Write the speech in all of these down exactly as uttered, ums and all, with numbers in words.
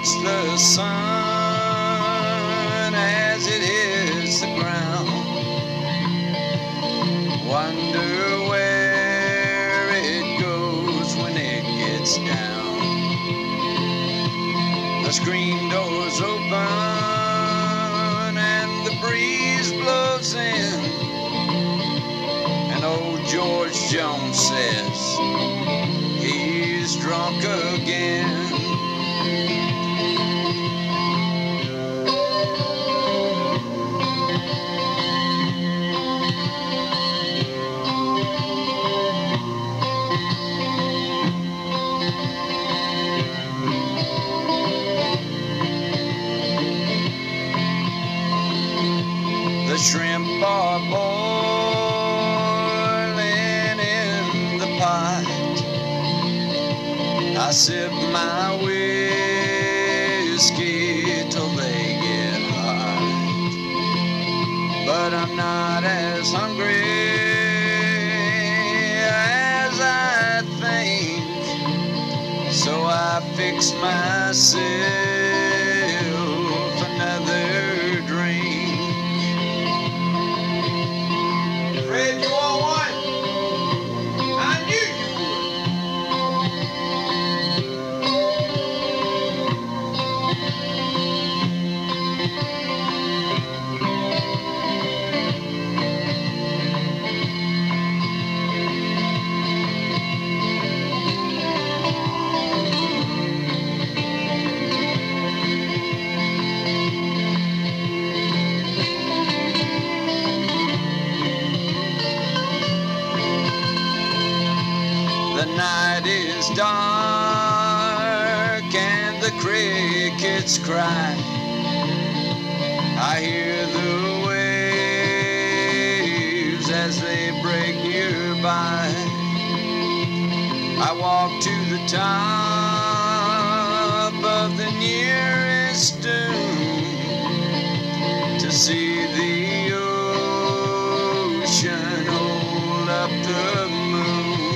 watch the sun as it hits the ground. Wonder where it goes when it gets down. The screen doors open and the breeze blows in, and old George Jones says he's drunk again. The shrimp are boiling in the pot. I sip my whiskey till they get hot, but I'm not as hungry as I think, so I fix myself another drink. Fred, you want one? I knew you The night is dark and the crickets cry. I hear the waves as they break nearby. I walk to the top of the nearest dune to see the ocean hold up the moon.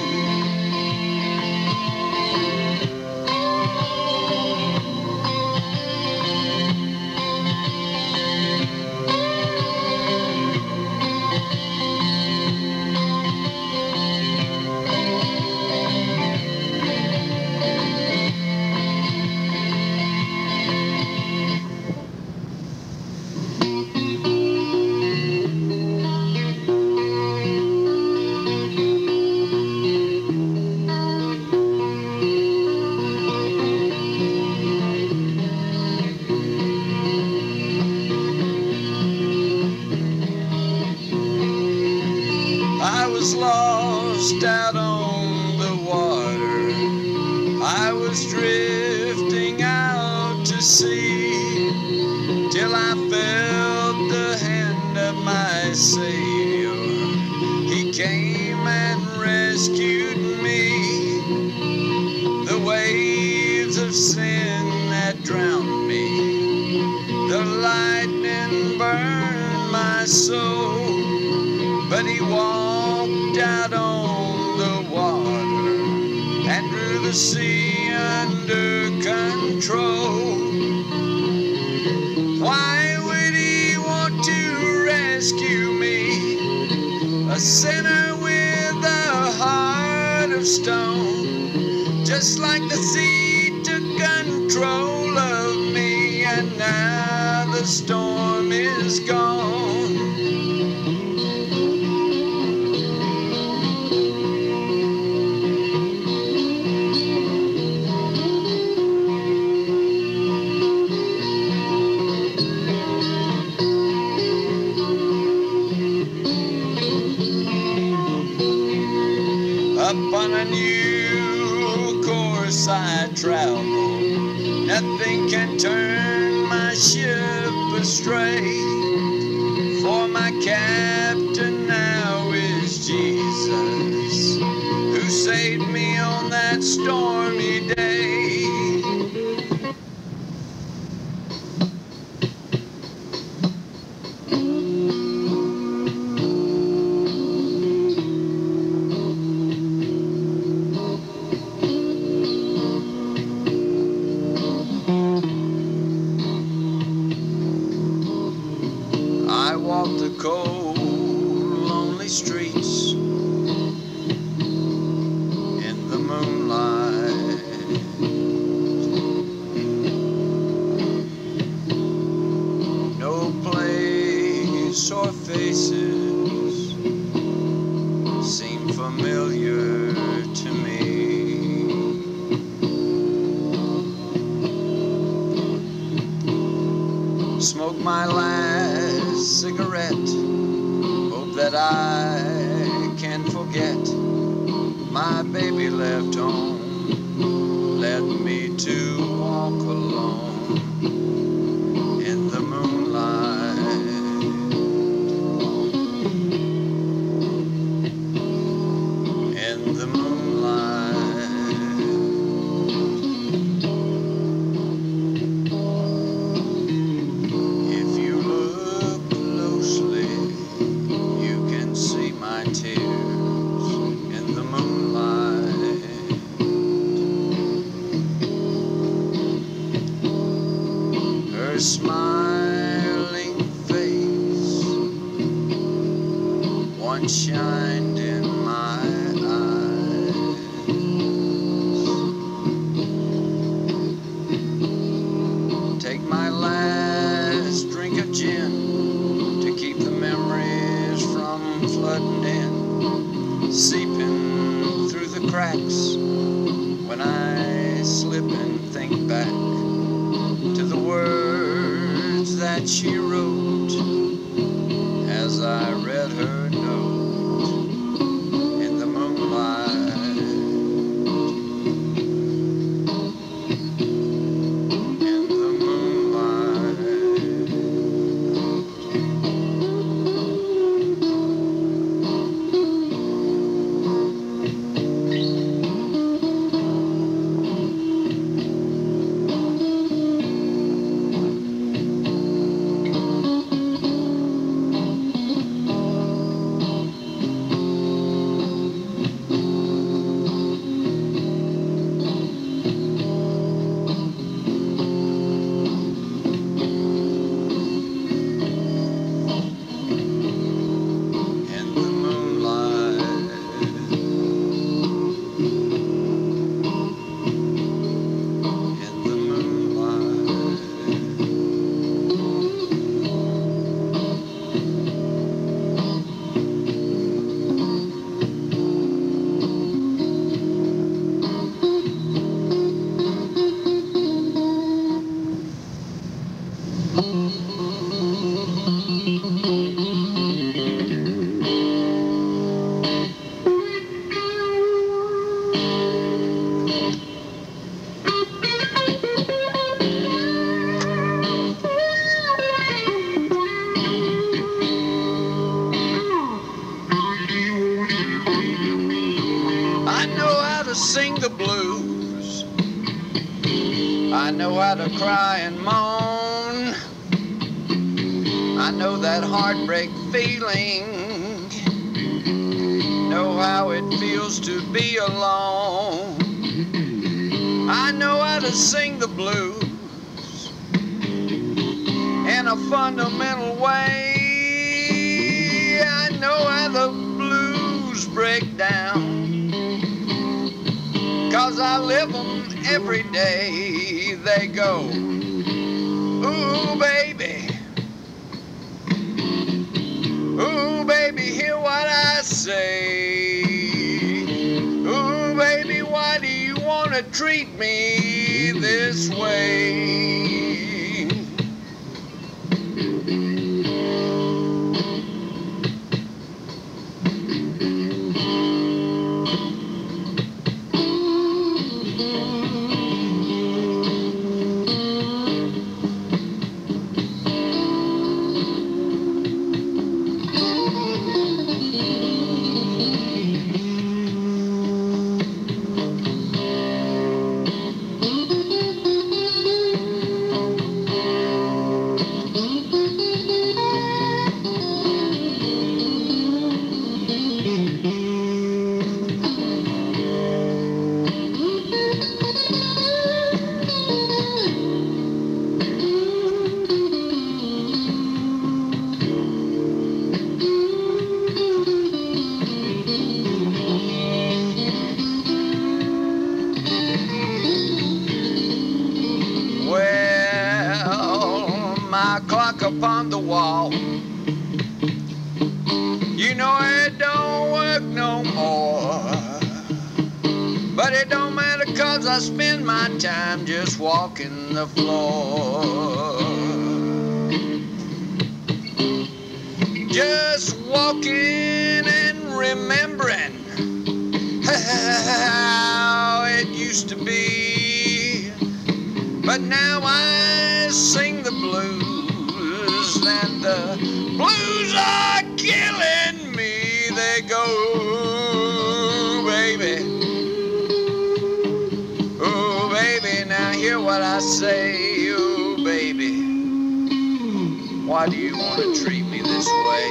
I was lost out on the water. I was drifting out to sea, till I felt the hand of my Savior. He came and rescued me. The waves of sin that drowned me, the lightning burned my soul, but he walked out on the water and drew the sea under control. Why would he want to rescue me, a sinner with a heart of stone? Just like the sea took control of me, and now the storm is gone. Upon a new course I travel, nothing can turn my ship astray, for my captain now is Jesus, who saved me on that stormy day. my last cigarette. Hope that I can forget my baby left home, left me to walk alone in the moonlight. In the moonlight. If you look closely, you can see my tears in the moonlight. Her smiling face once shined in my eyes. Take my last drink of gin to keep the memories from flooding in, seeping through the cracks when I slip and think back to the words that she wrote as I read her note in the moonlight. In the moonlight. I know how to sing the blues, I know how to cry and moan, I know that heartbreak feeling, know how it feels to be alone. I know how to sing the blues in a fundamental way. I know how the blues break down, 'cause I live them every day. They go, ooh, baby. Ooh, baby, hear what I say. Ooh, baby, why do you want to treat me this way? My clock upon the wall, you know it don't work no more. But it don't matter, 'cause I spend my time just walking the floor. just walking and remembering how it used to be. But now I sing the blues, and the blues are killing me. They go, baby, oh baby, now hear what I say. Oh baby, why do you want to treat me this way?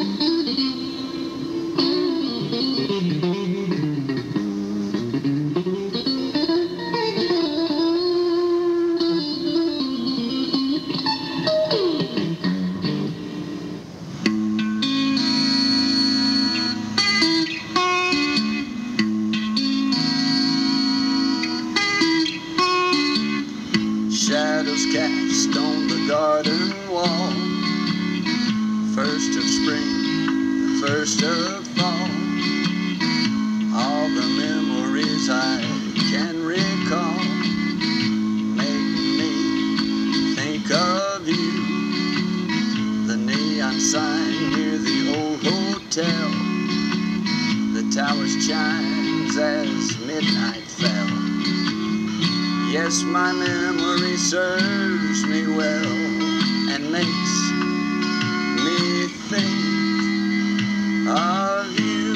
Shadows cast on the garden wall, first of spring, the first of fall. All the memories I can recall make me think of you. The neon sign near the old hotel, the tower's chimes as midnight fell. Yes, my memory serves me well and makes me think of you.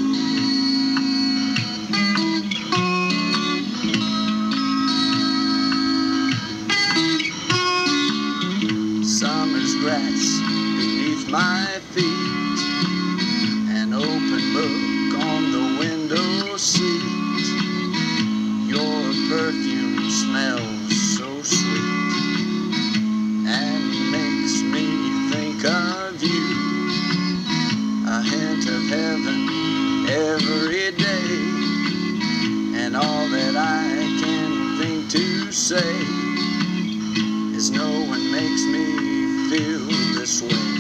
Summer's grass beneath my feet, an open book on the window seat. Your perfume smells so sweet and makes me think of you. A hint of heaven every day, and all that I can think to say is no one makes me feel this way.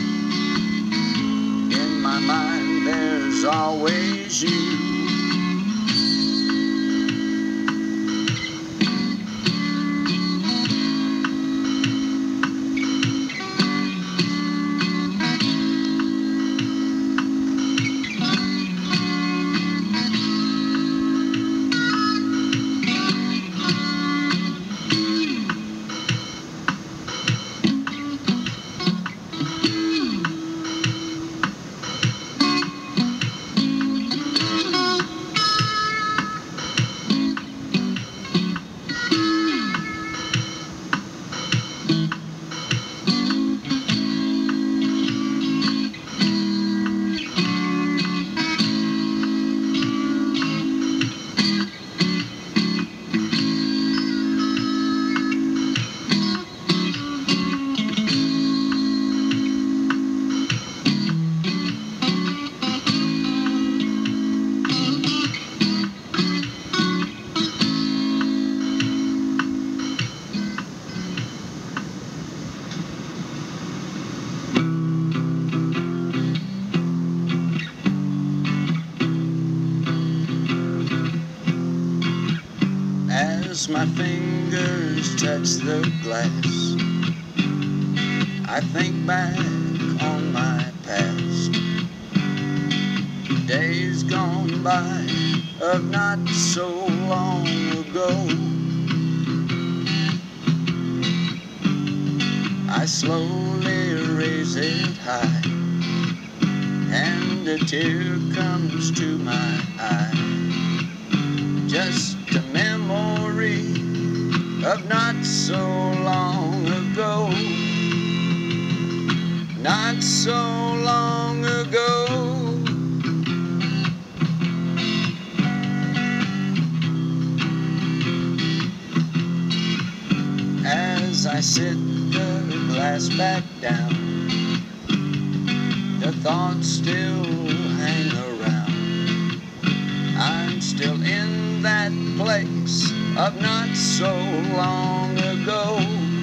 In my mind there's always you. As my fingers touch the glass, I think back on my past. Days gone by of not so long ago. I slowly raise it high, and a tear comes to my eye. Just a memory of not so long ago. Not so long ago. As I sit the glass back down, the thoughts still hang around. I'm still in that place of not so long ago.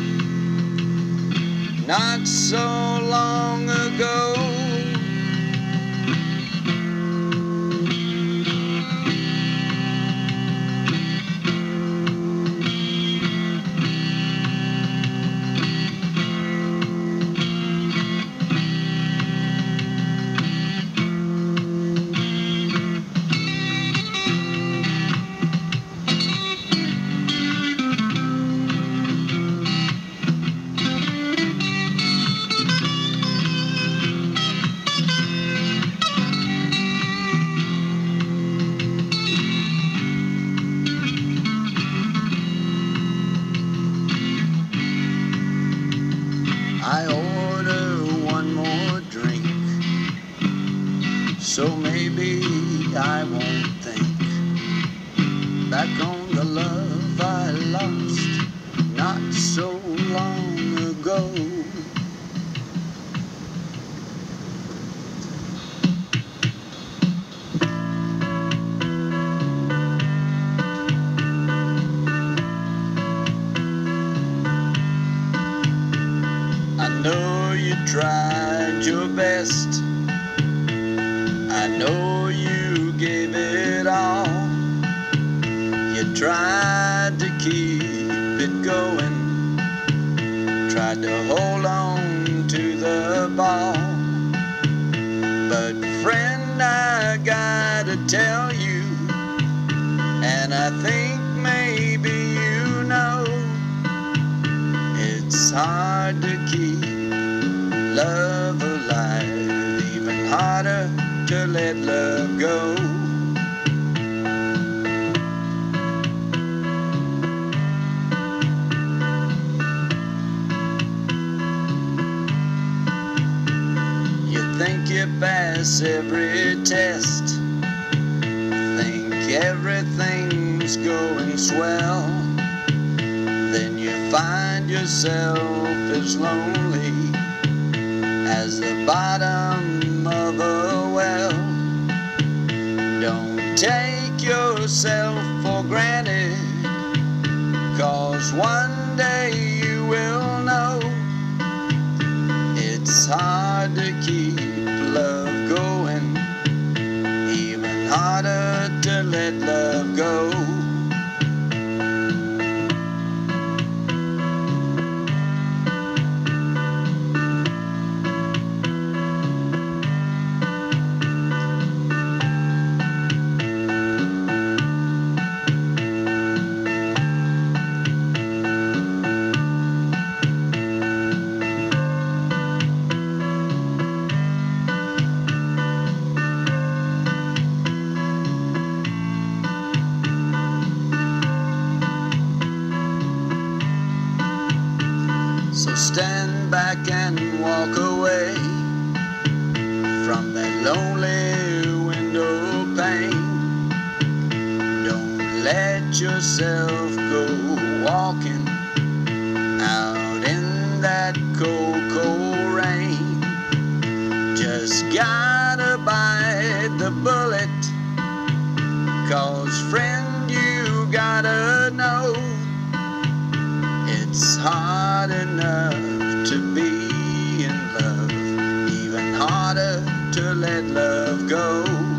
Not so long ago. tried your best. I know you gave it all. You tried to keep it going, tried to hold on to the ball. But friend, I gotta tell you, and I think maybe you know, it's hard to keep love alive, even harder to let love go. You think you pass every test, think everything's going swell, then you find yourself as lonely as the bottom of a well. Don't take yourself for granted, 'cause one day you will know it's hard to keep love going, even harder to let love go. So stand back and walk away from that lonely window pane. Don't let yourself go walking out in that cold, cold rain. Just gotta bite the bullet, 'cause friend, you gotta know it's hard enough to be in love, even harder to let love go.